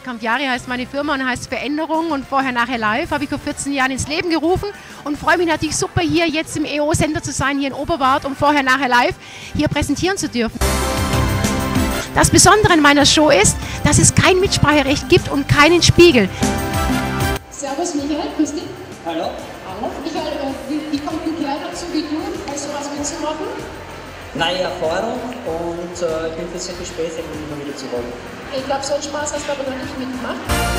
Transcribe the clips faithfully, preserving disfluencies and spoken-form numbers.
Cambiari heißt meine Firma und heißt Veränderung und vorher nachher live. Habe ich vor vierzehn Jahren ins Leben gerufen und freue mich natürlich super hier jetzt im E O-Sender zu sein, hier in Oberwart, um vorher nachher live hier präsentieren zu dürfen. Das Besondere an meiner Show ist, dass es kein Mitspracherecht gibt und keinen Spiegel. Servus Michael, grüß dich. Hallo. Hallo. Michael, wie, wie kommt ein Kerl dazu wie du, bei sowas mitzumachen? Neue Erfahrung und äh, ich bin für solche Gespräche immer wieder zu wollen. Ich glaube, so einen Spaß hast du aber noch nicht mitgemacht.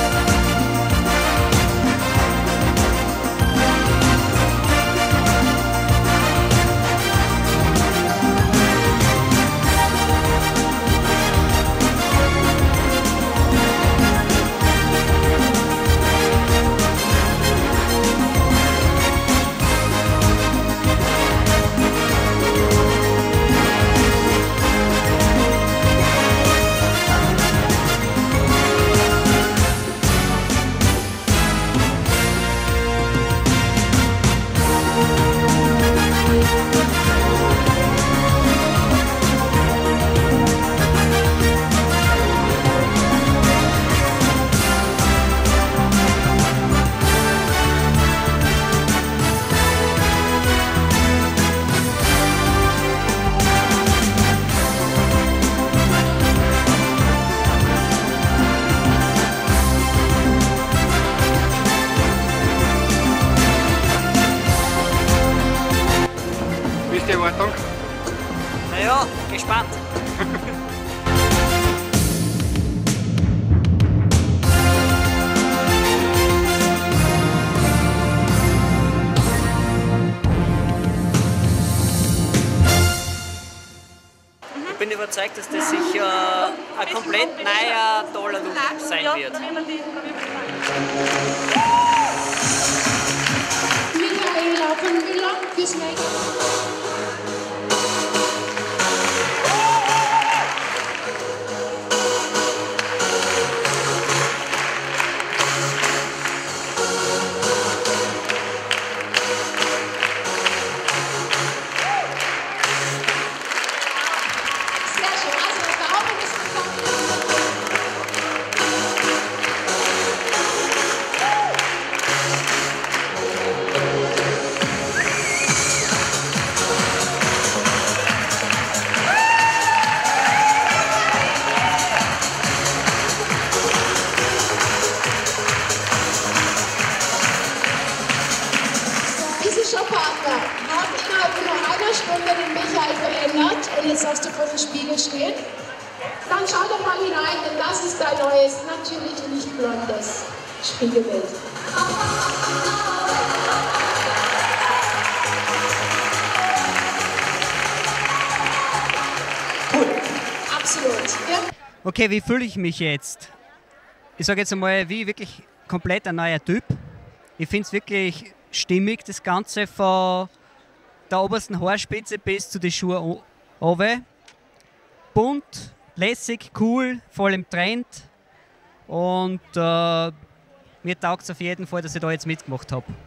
Wie ist die Erwartung? Naja, gespannt. Ich bin überzeugt, dass das sicher ein komplett neuer, toller Look sein wird. Michael von Müller fürs Make-up. Partner hat innerhalb von nur einer Stunde den Michael verändert und jetzt darfst du vor dem Spiegel stehen. Dann schau doch mal hinein, denn das ist dein neues, natürlich nicht blondes Spiegelbild. Cool. Absolut. Ja. Okay, wie fühle ich mich jetzt? Ich sage jetzt einmal, wie wirklich komplett ein neuer Typ. Ich finde es wirklich stimmig, das Ganze von der obersten Haarspitze bis zu den Schuhen runter. Bunt, lässig, cool, voll im Trend. Und äh, mir taugt es auf jeden Fall, dass ich da jetzt mitgemacht habe.